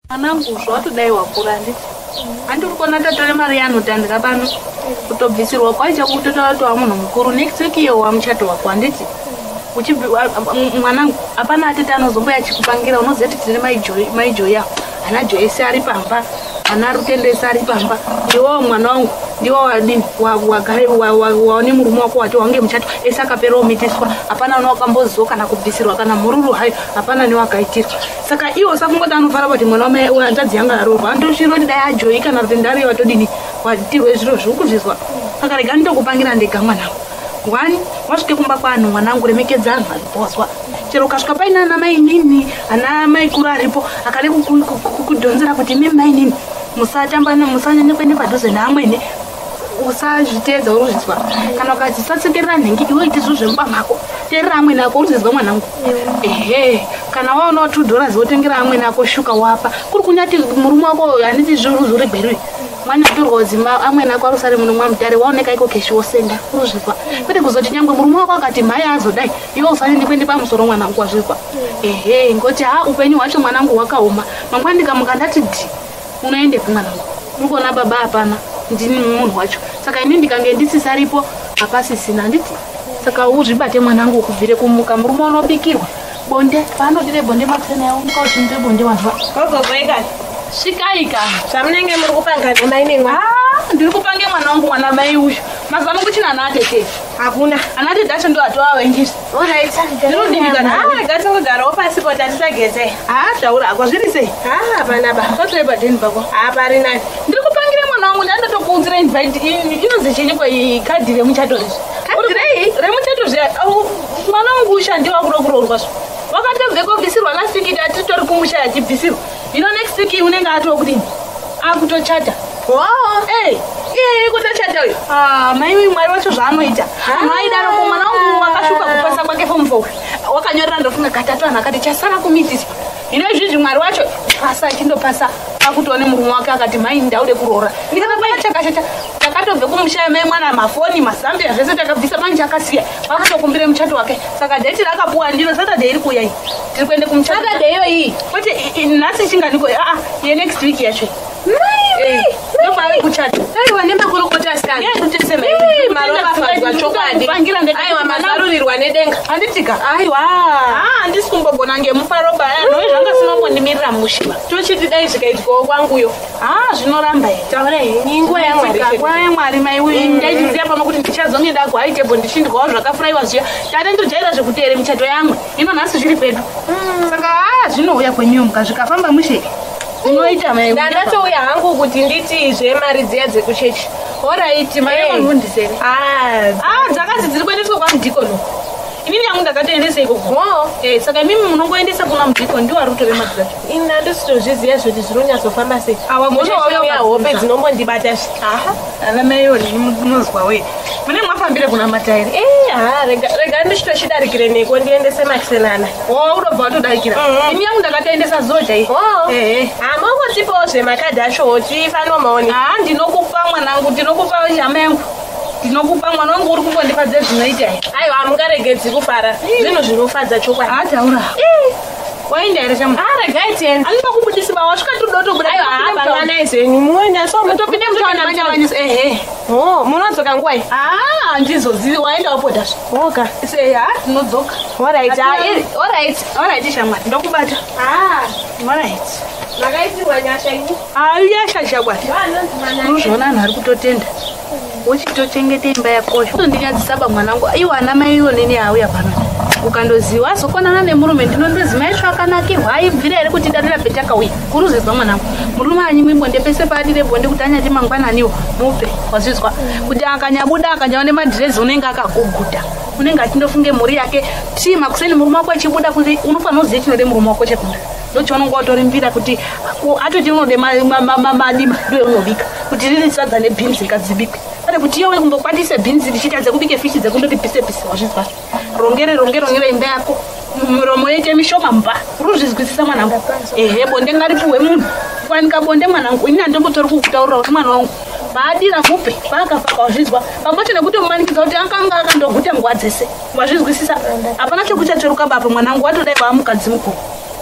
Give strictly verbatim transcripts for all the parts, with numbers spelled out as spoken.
Anangu zvotodai wakura nditi. Andiri kuona tatore mari yanotandika pano kutobvisirwa kwaita kutotaura munhu mukuru next week iyo wamuchato wako anditi. Uchibvi mwanangu apana atete anozomboya chikupangira unoziva kuti tine maijoy maijoya ana Joyce ari pamba ana Rutendesa ari pamba ndiwo mwana wangu ndiwo wadini wagare waone murume wako wati wange muchato ese akapera umitiswa apana unokambozo kana kubvisirwa kana mururu hayo apana newakaitirwa saka iwo sakungota anofara kuti mwana wame uranzadzi yanga arorwa andoshiro ndi dai ajoyi kana Rutendari watodini watirwe zviro zvokuzvizwa saka rega ndikupangira ndega mwanangu Wani, wasvike kumba kwanu mwanangu remekedza anhu aripozwa. Chero kasvika paina ana mai nini, ana mai kuru aripo, akade kukudhonzera kuti mimi mai nini. Musatamba musanyanye kuende padhuze neamwene. Usazviteedza uruzvizwa. Kana ukati satsekerera nhengi iwe ite zviro zvemba mako. Teerera amwene ako uruzvizwa mwanangu. Ehe, kana waona two dollars wotengera amwene ako shuka wapa. Kuri kunyati murume wako handiti zviro zvoreberwe. Mwana turozima amwene ako arusari munhu mwamutare waoneka iko keshi wosenda uruzvizwa. Kwete kuzoti nyangwe murume wako akati mhai azodai iwe usane ndikuende pamusoro mwanangu wazvizwa. Ehe, ngoti ha upenyu hwacho mwanangu hwakaoma. Mangwani ndikamuka ndati dhi unoende kumwanangu. Urikuona baba hapana ndini munhu wacho. Saka ini ndikange ndisisaripo apasisina nditi. Saka uzvibate mwanangu kubvire kumuka murume unobikirwa. Bonde paanodire bonde makusena yawo ndikauchinde bonde wazva. Gogo kweka. Shikaika. Zvamunenge muri kupanga mai nemwa. Ah, ndiri kupange mwana wangu mwana mai uyu. Mazano kuchina ana atete. Hakuna. Ana atete acho ndo atoawengisa. Alright. Ndinodikana. Ah, gatingogarawo pasi poti atisageze. Ah, taura akwazviri sei? Ah, hapana ba. Patoi padeni pako. Ah, pari nani. Ndiri kupangire mwana wangu ndandotokuunzira invite inozi chenye kwa ikadhi remuchato rezvi. Kadhi rei? Remuchato zve mwana wangu ushandiwa kurokurorwa zvo. Wakatobve kobvisirwa last week atitori kumusha achibvisirwa. You know next week unenge atokudini. Akutochata. Wow. Eh, eh kutochata uyo. Ah, mai mwari wacho zvaanoita. Anoidaro mwana wangu wakashuka kupasa kwake form four. Wakanyorera ndofunga katatu ana akati chasara kumitiswa. Ino izvizvi mwari wacho pasa chindopasa akutoone murume wake akati mai ndaude kurora. Ndikatopaya chakashata. Takatobve kumushaya mai mwana mafoni mazambia zvese takabvisa manje akasiya. Vakatokumbire muchato wake. Saka date rakapuwa ndiro Saturday iri kuya iyi. Tiri kuende kumuchato. Saturday iyo iyi. Kwete nhasi chinganiko ah ah ye next week yacho. Mai. Ndo pari kuchato. Aiwa nemakurukota asikana. Ngeke kutese mai. Maroba fadzwa chokwadi. Pangira ndeka. Aiwa mazarurirwa nedenga. Handitika. Aiwa. Ah ndisi kumbogona ngemufaroba ano zvanga sinombondimirira mushima. Tochiti dai zvikaitwa kwanguyo. Ah zvinoramba here. Taura here. Ninguwa yaMwari. Kwa yaMwari mai uyu ndaiziya pano kuti ndichazongenda kuhaitebo ndichindikawo zvakafuraiwa zviya. Tate ndojaira zvekuteere michato yamwe. Ino nhasi zviri pedu. Saka ah zvinouya kwenyuyo mukazvikafamba mushe. Unoita mai. Ndatouya hangu kuti nditi zvemari dziya dzekuchechi. Alright mai vanondisere. Ah, ah dzakazi dziri kuendeswa kwamudhikono. Inini yangu ndakatoendesa ikoko. Oh, eh saka mimi munongoendesa kuna mudhikono ndiwo ari kutore mari dzacho. Ina ndositozviziva zvoti zvinonyatsofamba sei. Awa muchauya hope dzinombondibata. Aha, ana mai oni munozwa we. Mune mwafambire kuna matairi. Eh, ah, rega rega ndichitochidarikire neko ndiendese makisenana. Oh, urobva watodarikira. Ini yangu ndakatoendesa zoja iyi. Oh, eh eh. Ah, mongotipawo zvemakadhi acho tifano maoni. Ah, ndinokupa mwanangu, ndinokupa hama yangu. Ndinokupa mwana wangu uri kungondipadza zvinoita here. Aiwa amungaregedzi kupara. Zvinhu zvinofadza chokwadi. Ah, taura. Eh. Waenda here chama. Ah, regai tieni. Andina kubudisa ba wasvika tudotobuda. Aiwa bangana izvenyu muona so mutopinde mutana manyavanyisa. Eh eh. Oh, munodzoka nguwai. Ah, ndizozivi waenda wapota zvo. Oka. Sei ah, tinodzoka. Alright. Alright. Alright shamwari. Ndokubata. Ah, alright. Makaitirwa nyasha ini. Ah, yasha shamwari. Unozviona anhu ari kutotenda. Uchitochengete imba yakosha. Ndinyatsisaba mwanangu. Aiwa ana mai iwo nini auya pano. Ukandoziva azokonana nemurume ndinondoziva yacho akanakirwa aibvira here kuti darira petakauya kuruzizwa mwanangu murume anyimwe bonde pese paadire bonde kuti anyati mangwananiwo mupe wazvizwa kuti akanyabuda akanyaone madhirezi unenge akaguguta unenge achindofunge mhuri yake tima kuseni murume wako achibuda kuti unofanira kuziva chinode murume wako chekunda ndochaunonga watorimbira kuti atoti unode madima ndiwe unobika kuti riri sadza nebhinzi ikadzibikwe ate kuti iwe kumbokwatise bhinzi richita dzekubike fishi dzekundoti pise pise wazvizwa rongere rongere rongere imba yako muromo yete mishoma mba uruzvizwisisa mwanangu ehe bonde ngaripuwe munhu kwanika bonde mwanangu ini andombotori kukutaurira kuti mwana wangu baadira mupe paakafa wazvizwa pamwecho nekuti mumanikidza kuti akanga akandoguta nguva dzese wazvizwisisa hapana chokuchachoruka bapa mwanangu watodai vaamukadzi mukuru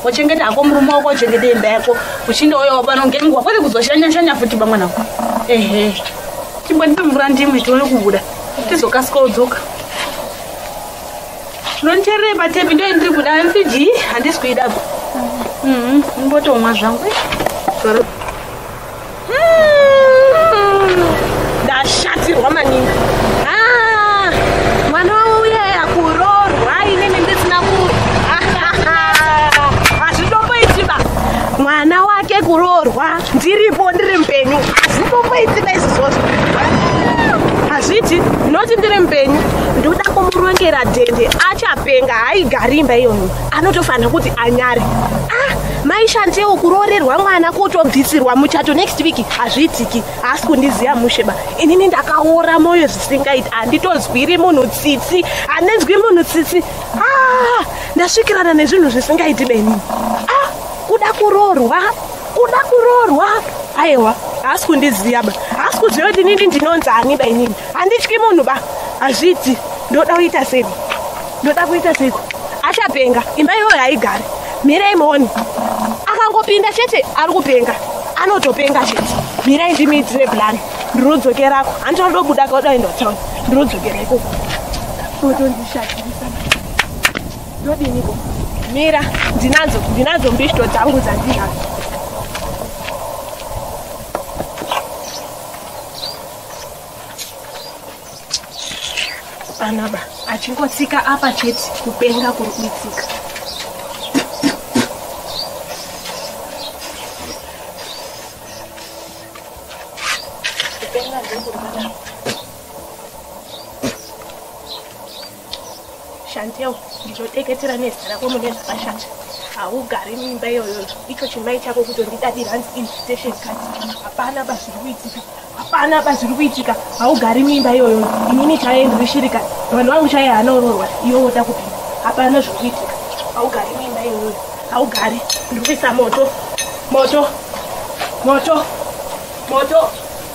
wochengeta hako murume wako wochengeta imba yako uchindouyawo pano ngenguva kwete kuzoshanya-shanya futi pamwana ehe chimbondipe mvura ndimwe tione kubuda tizokasikawo dzoka ndonicherere patepi ndo ndiri kuda mfiji handisi kuidapo mbotomwa zvangu ndashatirwa maningi mwana wavo uyaya kurorwa inini ndisina ku hazvitomboitiba mwana wake kurorwa ndiripo ndiri mpenyu hazvitomboitiba izvizvozvo hazviti ndinoti ndiri mpenyu ndoda kumurongera dhende achapenga haigari imba iyoyo anotofanira kuti anyare maishandewo kurorerwa mwana kutobvisirwa muchato next week hazviitiki haasi kundiziva musheba inini ndakaora moyo zvisingaiti handitozwiri munhu tsitsi handinzwi munhu tsitsi ndasvikirana nezvinhu zvisingaiti benini kuda kurorwa kuda kurorwa aiwa haasi kundiziva ba haasi kuziva kuti inini ndinonzani ba inini handityi munhu ba hazviti ndoda kuita sei ndoda kuita seiko achapenga imba iyoyo haigari mirai muone akangopinda chete ari kupenga anotopenga chete mirai ndimiitire plan ndirodzokerako handinodobuda kaudaenda town ndirodzokera ikoko otondishatirisa ndodiniko mira ndinadzo ndinadzo mbishto dzangu dzandinadzo anaba achingotsika apa chete kupenga kuri kuitsika Shanteo, ndizodeketera nezita rako mune zvakashata haugari mimba iyoyo icho chimai chako kutondidadira hanzi invitation card hapana bazviri kuitika hapana bazviri kuitika haugari mimba iyoyo inini chaiye ndirishirika vanhu vangu chaiye hanororwa iwe woda kupinda hapana zviri kuitika haugari mimba iyoyo haugari ndiri kuisa moto moto moto moto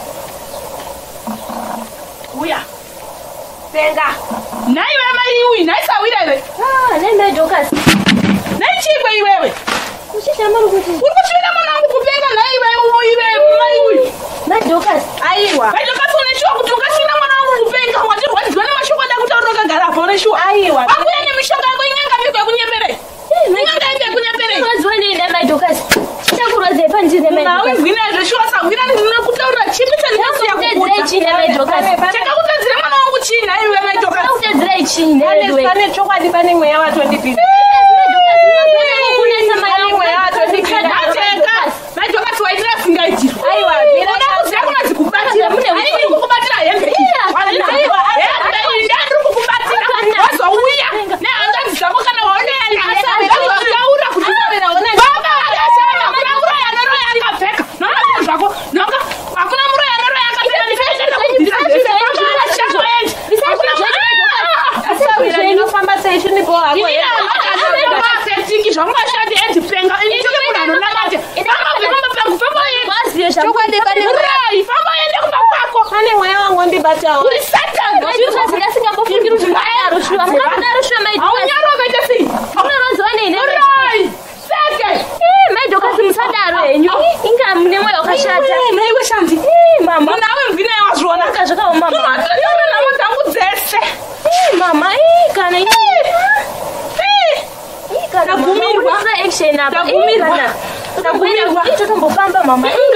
uya penga naiwe maiwi naisawira iwe nai mai Dorcas naichikwe iwewe uchitama rukuti uri kusvira mwana wangu kupenga naiwe iwe maiwi mai Dorcas aiwa mai Dorcas uneshuwa kuti ukasvira mwana wangu kupenga watirwadzwa nemashoko ada kutaura ukagara apa uneshuwa aiwa wakuya nemishonga yako inyanga miko yekunyemberei inyanga yako yekunyemberei uradzwa neine mai Dorcas chichakurwadzei panzine mai Dorcas nawe gwina zveshuwa sagwira ndina kutaura chipi chandinosiya kukuta chine mai Dorcas chakakutadzira mwana wangu chii naiwe mai Dorcas utadzira chini pane pane chokwadi pane mweya watondipinda chokwadi pane Muroyi, famba uende kumba kwako. pane mweya wangu ndibatawo Uri Satan. Ndasingambofungiri kuti madaro shuwa. Madaro shuwa mai Dorcas. Aunyaro ukaita sei? Unoronzwa neine. Muroyi, seke. Eh, mai Dorcas musadaro henyu. Inga mune mweya wakashata. Naiwe Shanti. Eh, mama. Nawe mvina wazviona. Aka zvakaoma mama. Unotonyora nhamo dzangu dzese. Eh, mama. Eh, kana ini. Eh. Kana Tagumirwa. action apa. Tagumirwa. Tagumirwa. Ito tombofamba mama.